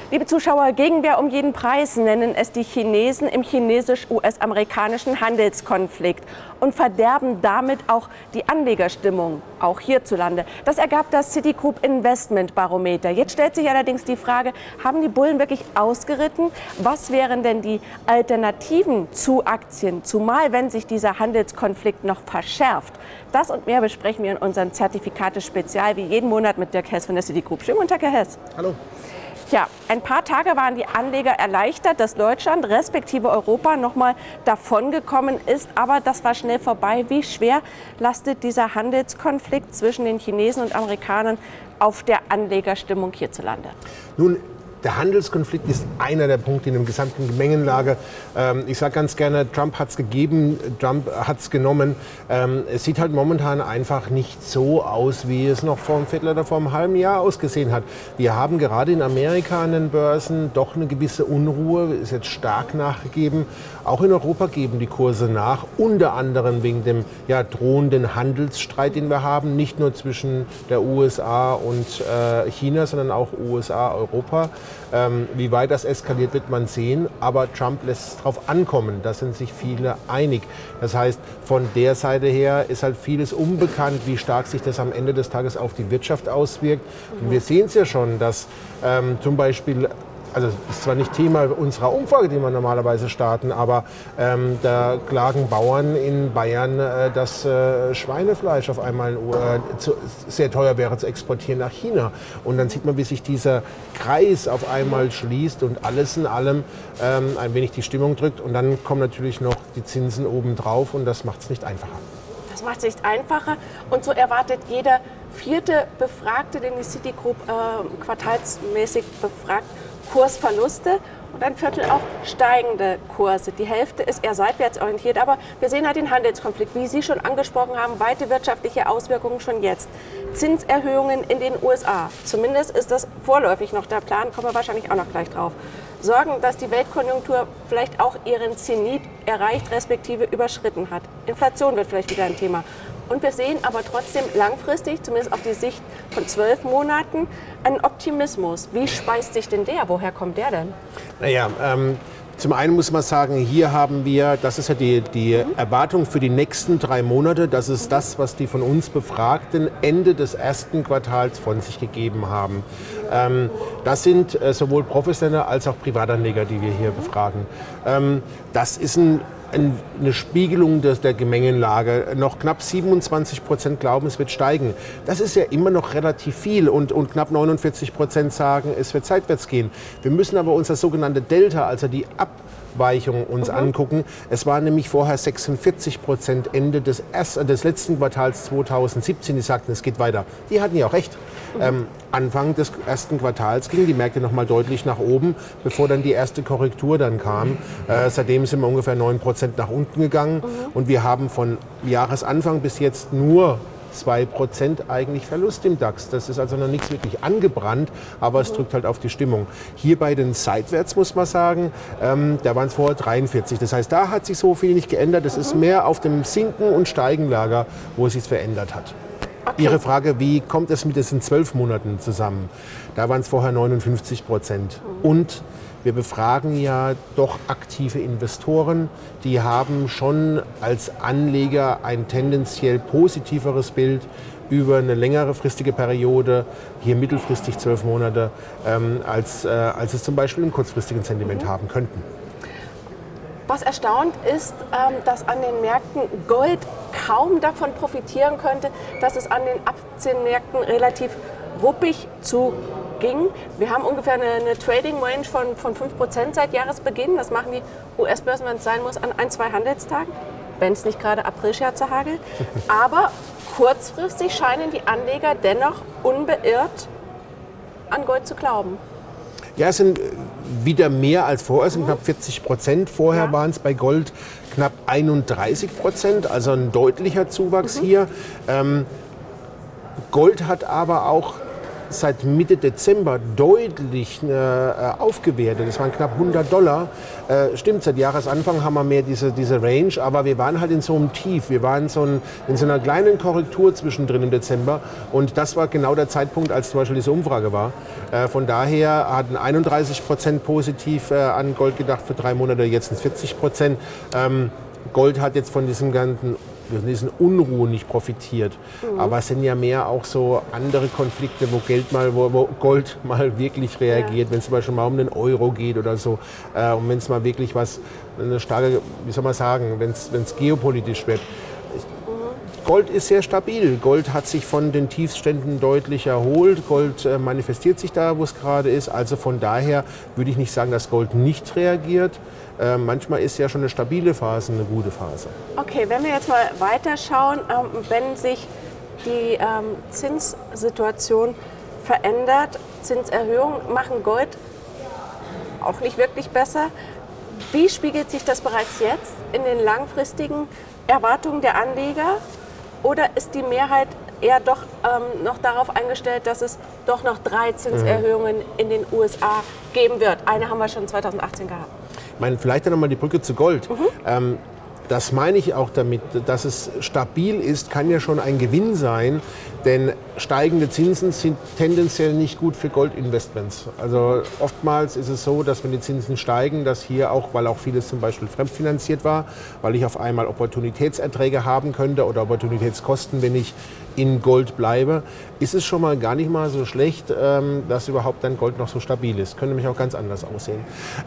Liebe Zuschauer, Gegenwehr um jeden Preis nennen es die Chinesen im chinesisch-US-amerikanischen Handelskonflikt und verderben damit auch die Anlegerstimmung, auch hierzulande. Das ergab das Citigroup Investment Barometer. Jetzt stellt sich allerdings die Frage, haben die Bullen wirklich ausgeritten? Was wären denn die Alternativen zu Aktien, zumal wenn sich dieser Handelskonflikt noch verschärft? Das und mehr besprechen wir in unserem Zertifikate-Spezial, wie jeden Monat mit Dirk Hess von der Citigroup. Schönen guten Tag, Herr Hess. Hallo. Tja, ein paar Tage waren die Anleger erleichtert, dass Deutschland respektive Europa noch mal davongekommen ist. Aber das war schnell vorbei. Wie schwer lastet dieser Handelskonflikt zwischen den Chinesen und Amerikanern auf der Anlegerstimmung hierzulande? Nun, der Handelskonflikt ist einer der Punkte in dem gesamten Gemengenlage. Ich sage ganz gerne, Trump hat es gegeben, Trump hat es genommen. Es sieht halt momentan einfach nicht so aus, wie es noch vor einem Viertel oder vor einem halben Jahr ausgesehen hat. Wir haben gerade in Amerika an den Börsen doch eine gewisse Unruhe, ist jetzt stark nachgegeben. Auch in Europa geben die Kurse nach, unter anderem wegen dem drohenden Handelsstreit, den wir haben, nicht nur zwischen der USA und China, sondern auch USA, Europa. Wie weit das eskaliert, wird man sehen. Aber Trump lässt es darauf ankommen. Da sind sich viele einig. Das heißt, von der Seite her ist halt vieles unbekannt, wie stark sich das am Ende des Tages auf die Wirtschaft auswirkt. Und wir sehen es ja schon, dass zum Beispiel, also das ist zwar nicht Thema unserer Umfrage, die wir normalerweise starten, aber da klagen Bauern in Bayern, dass Schweinefleisch auf einmal sehr teuer wäre zu exportieren nach China. Und dann sieht man, wie sich dieser Kreis auf einmal schließt und alles in allem ein wenig die Stimmung drückt. Und dann kommen natürlich noch die Zinsen obendrauf und das macht es nicht einfacher. Das macht es nicht einfacher und so erwartet jeder vierte Befragte, den die Citigroup quartalsmäßig befragt, Kursverluste und ein Viertel auch steigende Kurse. Die Hälfte ist eher seitwärts orientiert, aber wir sehen halt den Handelskonflikt, wie Sie schon angesprochen haben, weite wirtschaftliche Auswirkungen schon jetzt. Zinserhöhungen in den USA, zumindest ist das vorläufig noch der Plan, kommen wir wahrscheinlich auch noch gleich drauf. Sorgen, dass die Weltkonjunktur vielleicht auch ihren Zenit erreicht, respektive überschritten hat. Inflation wird vielleicht wieder ein Thema. Und wir sehen aber trotzdem langfristig, zumindest auf die Sicht von 12 Monaten, einen Optimismus. Wie speist sich denn der? Woher kommt der denn? Naja, zum einen muss man sagen, hier haben wir, das ist ja die Erwartung für die nächsten 3 Monate, das ist das, was die von uns Befragten Ende des ersten Quartals von sich gegeben haben. Das sind sowohl professionelle als auch Privatanleger, die wir hier befragen. Das ist eine Spiegelung der Gemengenlage. Noch knapp 27% glauben, es wird steigen. Das ist ja immer noch relativ viel und knapp 49% sagen, es wird seitwärts gehen. Wir müssen aber unser sogenannte Delta, also die Abweichung uns angucken. Es waren nämlich vorher 46% Ende des letzten Quartals 2017, die sagten, es geht weiter. Die hatten ja auch recht. Anfang des ersten Quartals gingen die Märkte noch mal deutlich nach oben, bevor dann die erste Korrektur dann kam. Seitdem sind wir ungefähr 9% nach unten gegangen und wir haben von Jahresanfang bis jetzt nur 2% eigentlich Verlust im DAX. Das ist also noch nichts wirklich angebrannt, aber es drückt halt auf die Stimmung. Hier bei den Seitwärts muss man sagen, da waren es vorher 43. Das heißt, da hat sich so viel nicht geändert. Es ist mehr auf dem Sinken- und Steigenlager, wo es sich verändert hat. Okay. Ihre Frage, wie kommt es mit diesen 12 Monaten zusammen? Da waren es vorher 59%. Und wir befragen ja doch aktive Investoren, die haben schon als Anleger ein tendenziell positiveres Bild über eine längere fristige Periode, hier mittelfristig 12 Monate, als es zum Beispiel im kurzfristigen Sentiment haben könnten. Was erstaunt ist, dass an den Märkten Gold kaum davon profitieren könnte, dass es an den Aktienmärkten relativ ruppig zuging. Wir haben ungefähr eine Trading Range von 5% seit Jahresbeginn. Das machen die US-Börsen, wenn es sein muss, an 1-2 Handelstagen, wenn es nicht gerade Aprilscherze hagelt. Aber kurzfristig scheinen die Anleger dennoch unbeirrt an Gold zu glauben. Ja, es sind wieder mehr als vorher, es sind knapp 40%. Vorher waren es bei Gold knapp 31%, also ein deutlicher Zuwachs hier. Gold hat aber auch seit Mitte Dezember deutlich aufgewertet. Das waren knapp $100. Stimmt, seit Jahresanfang haben wir mehr diese Range, aber wir waren halt in so einem Tief. Wir waren in so einer kleinen Korrektur zwischendrin im Dezember und das war genau der Zeitpunkt, als zum Beispiel diese Umfrage war. Von daher hatten 31% positiv an Gold gedacht für 3 Monate, jetzt sind es 40%. Gold hat jetzt von diesen Unruhen nicht profitiert. Aber es sind ja mehr auch so andere Konflikte, wo Gold mal wirklich reagiert, wenn es zum Beispiel mal um den Euro geht oder so. Und wenn es mal wirklich eine starke, wie soll man sagen, wenn es geopolitisch wird. Gold ist sehr stabil. Gold hat sich von den Tiefständen deutlich erholt. Gold manifestiert sich da, wo es gerade ist. Also von daher würde ich nicht sagen, dass Gold nicht reagiert. Manchmal ist ja schon eine stabile Phase eine gute Phase. Okay, wenn wir jetzt mal weiterschauen, wenn sich die Zinssituation verändert, Zinserhöhungen machen Gold auch nicht wirklich besser. Wie spiegelt sich das bereits jetzt in den langfristigen Erwartungen der Anleger? Oder ist die Mehrheit eher doch noch darauf eingestellt, dass es doch noch 3 Zinserhöhungen in den USA geben wird? Eine haben wir schon 2018 gehabt. Vielleicht dann nochmal die Brücke zu Gold. Das meine ich auch damit, dass es stabil ist, kann ja schon ein Gewinn sein, denn steigende Zinsen sind tendenziell nicht gut für Goldinvestments. Also oftmals ist es so, dass wenn die Zinsen steigen, dass hier auch, weil auch vieles zum Beispiel fremdfinanziert war, weil ich auf einmal Opportunitätserträge haben könnte oder Opportunitätskosten, wenn ich in Gold bleibe, ist es schon mal gar nicht mal so schlecht, dass überhaupt dann Gold noch so stabil ist. Könnte nämlich auch ganz anders aussehen.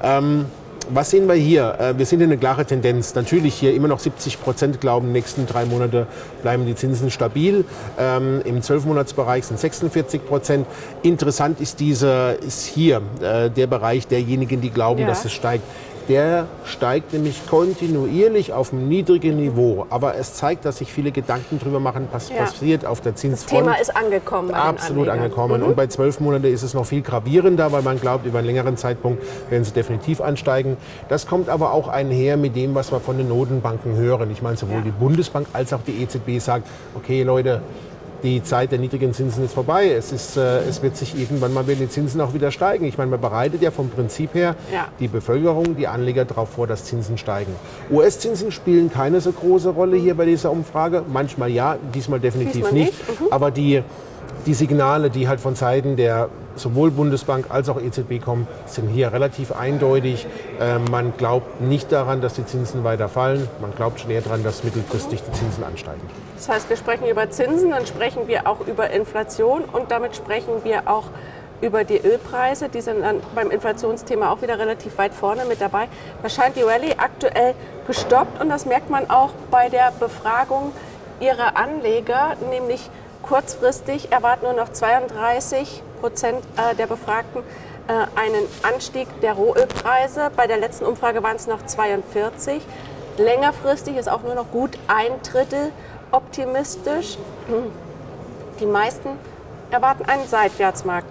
Was sehen wir hier? Wir sehen eine klare Tendenz. Natürlich hier immer noch 70% glauben, in den nächsten 3 Monaten bleiben die Zinsen stabil. Im 12-Monats-Bereich sind 46%. Interessant ist hier der Bereich derjenigen, die glauben, dass es steigt. Der steigt nämlich kontinuierlich auf einem niedrigen Niveau. Aber es zeigt, dass sich viele Gedanken darüber machen, was passiert auf der Zinsfront. Das Thema ist angekommen. Absolut angekommen. Und bei 12 Monaten ist es noch viel gravierender, weil man glaubt, über einen längeren Zeitpunkt werden sie definitiv ansteigen. Das kommt aber auch einher mit dem, was wir von den Notenbanken hören. Ich meine, sowohl die Bundesbank als auch die EZB sagt, okay Leute, die Zeit der niedrigen Zinsen ist vorbei. Es wird sich irgendwann mal die Zinsen auch wieder steigen. Ich meine, man bereitet ja vom Prinzip her die Bevölkerung, die Anleger darauf vor, dass Zinsen steigen. US-Zinsen spielen keine so große Rolle hier bei dieser Umfrage. Manchmal ja, diesmal definitiv nicht. Aber die Signale, die halt von Seiten der sowohl Bundesbank als auch EZB kommen, sind hier relativ eindeutig. Man glaubt nicht daran, dass die Zinsen weiter fallen. Man glaubt schon eher daran, dass mittelfristig die Zinsen ansteigen. Das heißt, wir sprechen über Zinsen, dann sprechen wir auch über Inflation und damit sprechen wir auch über die Ölpreise. Die sind dann beim Inflationsthema auch wieder relativ weit vorne mit dabei. Da scheint die Rallye aktuell gestoppt und das merkt man auch bei der Befragung ihrer Anleger, nämlich kurzfristig erwarten nur noch 32% der Befragten einen Anstieg der Rohölpreise. Bei der letzten Umfrage waren es noch 42%. Längerfristig ist auch nur noch gut 1/3 optimistisch. Die meisten erwarten einen Seitwärtsmarkt.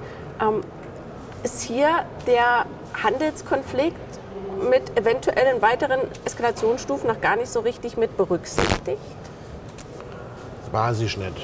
Ist hier der Handelskonflikt mit eventuellen weiteren Eskalationsstufen noch gar nicht so richtig mit berücksichtigt? Weiß ich nicht.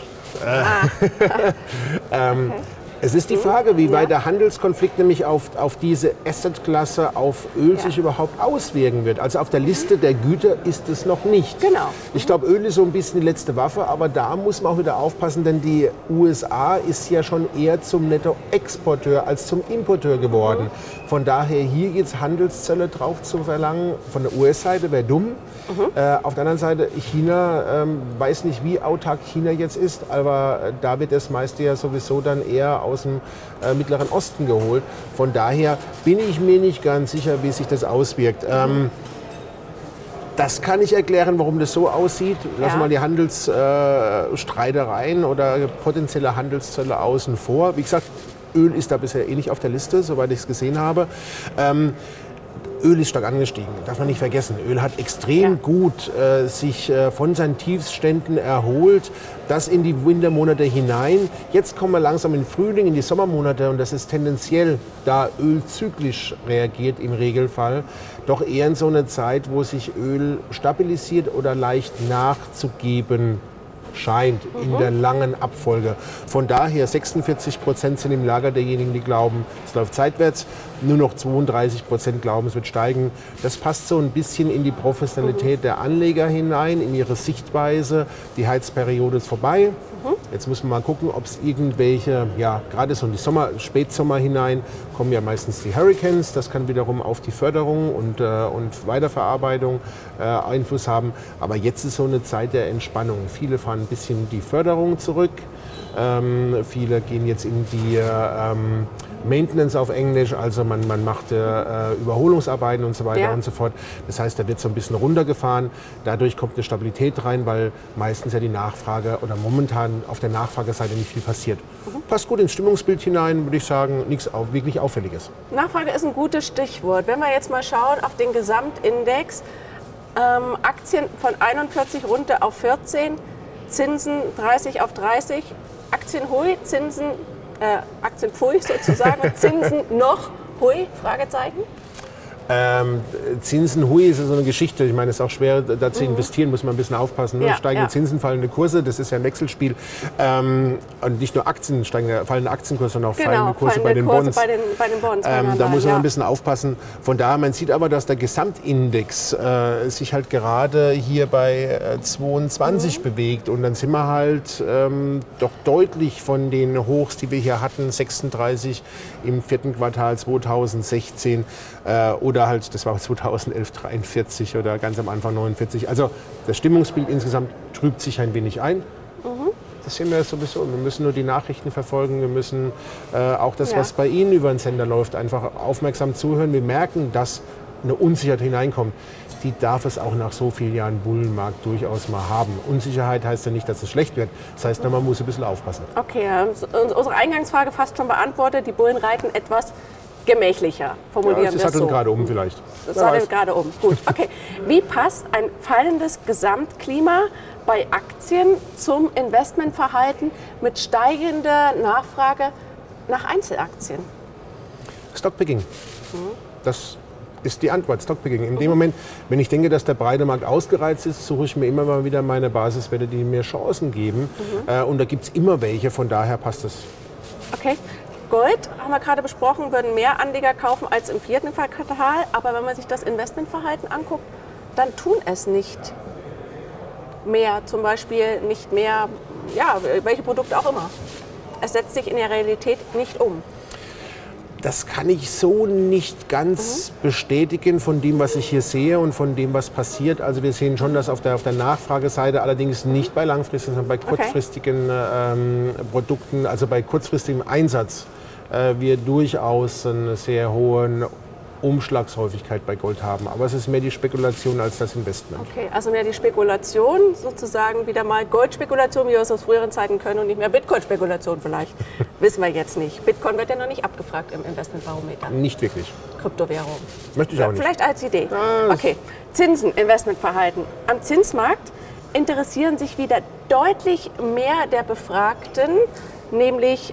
Es ist die Frage, wie weit der Handelskonflikt nämlich auf diese Assetklasse, auf Öl sich überhaupt auswirken wird. Also auf der Liste der Güter ist es noch nicht. Genau. Ich glaube, Öl ist so ein bisschen die letzte Waffe, aber da muss man auch wieder aufpassen, denn die USA ist ja schon eher zum Nettoexporteur als zum Importeur geworden. Von daher hier jetzt Handelszölle drauf zu verlangen, von der US-Seite wäre dumm. Auf der anderen Seite, China, weiß nicht, wie autark China jetzt ist, aber da wird das meiste ja sowieso dann eher aus dem Mittleren Osten geholt. Von daher bin ich mir nicht ganz sicher, wie sich das auswirkt. Das kann ich erklären, warum das so aussieht. Lassen wir mal die Handelsstreitereien oder potenzielle Handelszölle außen vor. Wie gesagt, Öl ist da bisher eh nicht auf der Liste, soweit ich es gesehen habe. Öl ist stark angestiegen, darf man nicht vergessen. Öl hat extrem gut sich von seinen Tiefständen erholt, das in die Wintermonate hinein. Jetzt kommen wir langsam in den Frühling, in die Sommermonate und das ist tendenziell, da Öl zyklisch reagiert im Regelfall, doch eher in so eine Zeit, wo sich Öl stabilisiert oder leicht nachzugeben scheint in der langen Abfolge. Von daher 46% sind im Lager derjenigen, die glauben, es läuft seitwärts. Nur noch 32% glauben, es wird steigen. Das passt so ein bisschen in die Professionalität der Anleger hinein, in ihre Sichtweise. Die Heizperiode ist vorbei. Jetzt müssen wir mal gucken, ob es irgendwelche, ja, gerade so in die Spätsommer hinein, kommen ja meistens die Hurricanes. Das kann wiederum auf die Förderung und Weiterverarbeitung Einfluss haben. Aber jetzt ist so eine Zeit der Entspannung. Viele fahren ein bisschen die Förderung zurück. Viele gehen jetzt in die Maintenance auf Englisch, also man macht Überholungsarbeiten und so weiter und so fort. Das heißt, da wird so ein bisschen runtergefahren. Dadurch kommt eine Stabilität rein, weil meistens ja die Nachfrage oder momentan auf der Nachfrageseite nicht viel passiert. Passt gut ins Stimmungsbild hinein, würde ich sagen, nichts wirklich Auffälliges. Nachfrage ist ein gutes Stichwort. Wenn wir jetzt mal schauen auf den Gesamtindex, Aktien von 41 runter auf 14, Zinsen 30 auf 30, Aktien hui, Zinsen Aktien pfui sozusagen, Zinsen noch hui, Fragezeichen? Zinsen hui ist so eine Geschichte. Ich meine, es ist auch schwer, da zu investieren, muss man ein bisschen aufpassen. Ne? Steigende Zinsen, fallende Kurse, das ist ja ein Wechselspiel. Und nicht nur Aktien, fallende Aktienkurse, sondern auch fallende Kurse bei den Bonds. Bei den Bonds da muss man ein bisschen aufpassen. Von daher, man sieht aber, dass der Gesamtindex sich halt gerade hier bei 22 bewegt. Und dann sind wir halt doch deutlich von den Hochs, die wir hier hatten, 36 im 4. Quartal 2016 oder halt, das war 2011 43 oder ganz am Anfang 49. Also das Stimmungsbild insgesamt trübt sich ein wenig ein. Das sehen wir sowieso. Wir müssen nur die Nachrichten verfolgen. Wir müssen auch das, was bei Ihnen über den Sender läuft, einfach aufmerksam zuhören. Wir merken, dass eine Unsicherheit hineinkommt. Die darf es auch nach so vielen Jahren Bullenmarkt durchaus mal haben. Unsicherheit heißt ja nicht, dass es schlecht wird. Das heißt, man muss ein bisschen aufpassen. Okay, unsere Eingangsfrage fast schon beantwortet. Die Bullen reiten etwas gemächlicher, formulieren wir es so. Das satteln gerade um vielleicht. Das satteln gerade um, gut. Okay. Wie passt ein fallendes Gesamtklima bei Aktien zum Investmentverhalten mit steigender Nachfrage nach Einzelaktien? Stockpicking. Das ist die Antwort, Stockpicking. In dem Moment, wenn ich denke, dass der breite Markt ausgereizt ist, suche ich mir immer mal wieder meine Basiswerte, die mir Chancen geben. Und da gibt es immer welche, von daher passt es. Okay. Gold, haben wir gerade besprochen, würden mehr Anleger kaufen als im 4. Quartal. Aber wenn man sich das Investmentverhalten anguckt, dann tun es nicht mehr. Zum Beispiel nicht mehr, ja, welche Produkte auch immer. Es setzt sich in der Realität nicht um. Das kann ich so nicht ganz bestätigen von dem, was ich hier sehe und von dem, was passiert. Also wir sehen schon, dass auf der Nachfrageseite, allerdings nicht bei langfristigen, sondern bei kurzfristigen Produkten, also bei kurzfristigem Einsatz, wir durchaus eine sehr hohe Umschlagshäufigkeit bei Gold haben. Aber es ist mehr die Spekulation als das Investment. Okay, also mehr die Spekulation, sozusagen wieder mal Goldspekulation, wie wir es aus früheren Zeiten können, und nicht mehr Bitcoin-Spekulation vielleicht. Wissen wir jetzt nicht. Bitcoin wird ja noch nicht abgefragt im Investmentbarometer. Nicht wirklich. Kryptowährung. Möchte ich auch nicht. Vielleicht als Idee. Okay, Zinsen, Investmentverhalten. Am Zinsmarkt interessieren sich wieder deutlich mehr der Befragten, nämlich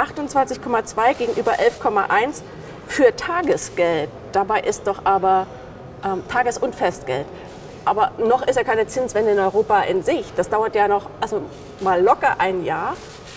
28,2 gegenüber 11,1 für Tagesgeld. Dabei ist doch aber Tages- und Festgeld. Aber noch ist ja keine Zinswende in Europa in Sicht. Das dauert ja noch, also mal locker ein Jahr,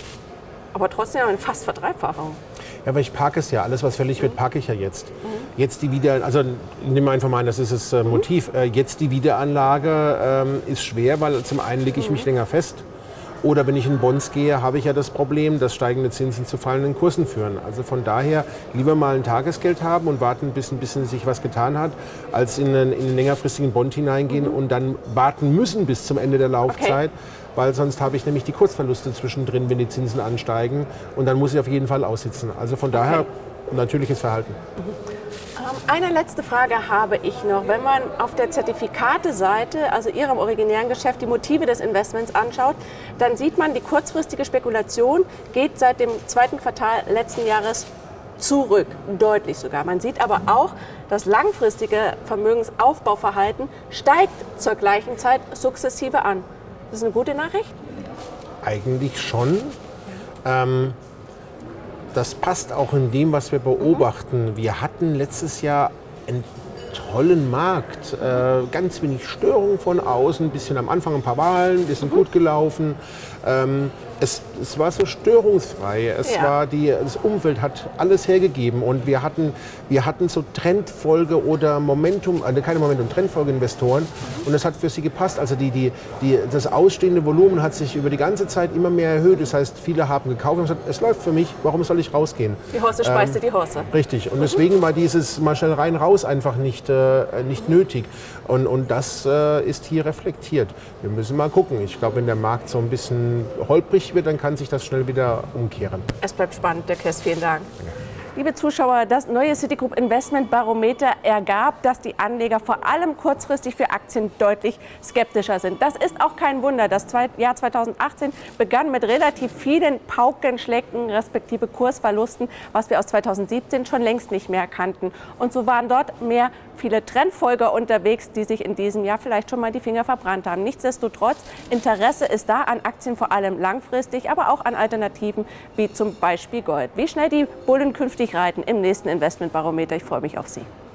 aber trotzdem eine fast Verdreifachung. Ja, aber ich parke es ja. Alles, was fällig wird, parke ich ja jetzt. Jetzt die Wieder, also nehmen wir einfach mal an, das ist das Motiv. Jetzt die Wiederanlage ist schwer, weil zum einen lege ich mich länger fest. Oder wenn ich in Bonds gehe, habe ich ja das Problem, dass steigende Zinsen zu fallenden Kursen führen. Also von daher lieber mal ein Tagesgeld haben und warten, bis ein bisschen sich was getan hat, als in einen längerfristigen Bond hineingehen und dann warten müssen bis zum Ende der Laufzeit. Weil sonst habe ich nämlich die Kursverluste zwischendrin, wenn die Zinsen ansteigen. Und dann muss ich auf jeden Fall aussitzen. Also von daher natürliches Verhalten. Eine letzte Frage habe ich noch. Wenn man auf der Zertifikateseite, also Ihrem originären Geschäft, die Motive des Investments anschaut, dann sieht man, die kurzfristige Spekulation geht seit dem 2. Quartal letzten Jahres zurück, deutlich sogar. Man sieht aber auch, das langfristige Vermögensaufbauverhalten steigt zur gleichen Zeit sukzessive an. Das ist eine gute Nachricht? Eigentlich schon. Das passt auch in dem, was wir beobachten. Wir hatten letztes Jahr tollen Markt. Ganz wenig Störungen von außen, ein bisschen am Anfang ein paar Wahlen, die sind gut gelaufen. Es war so störungsfrei, das Umfeld hat alles hergegeben und wir hatten so Trendfolge oder Momentum, keine Momentum, Trendfolge-Investoren und das hat für sie gepasst. Also das ausstehende Volumen hat sich über die ganze Zeit immer mehr erhöht. Das heißt, viele haben gekauft und gesagt, es läuft für mich, warum soll ich rausgehen? Die Hosse speiste die Hosse. Richtig. Und deswegen war dieses mal schnell rein, raus einfach nicht nötig. Und das ist hier reflektiert. Wir müssen mal gucken. Ich glaube, wenn der Markt so ein bisschen holprig wird, dann kann sich das schnell wieder umkehren. Es bleibt spannend, Dirk Hess, vielen Dank. Liebe Zuschauer, das neue Citigroup Investment Barometer ergab, dass die Anleger vor allem kurzfristig für Aktien deutlich skeptischer sind. Das ist auch kein Wunder. Das Jahr 2018 begann mit relativ vielen Paukenschlägen respektive Kursverlusten, was wir aus 2017 schon längst nicht mehr kannten. Und so waren dort viele Trendfolger unterwegs, die sich in diesem Jahr vielleicht schon mal die Finger verbrannt haben. Nichtsdestotrotz, Interesse ist da an Aktien, vor allem langfristig, aber auch an Alternativen wie zum Beispiel Gold. Wie schnell die Bullen künftig reiten im nächsten Investmentbarometer. Ich freue mich auf Sie.